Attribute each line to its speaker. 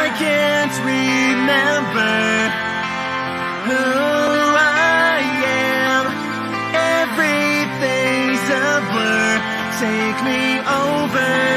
Speaker 1: can't remember who I am. Everything's a blur. Take me over.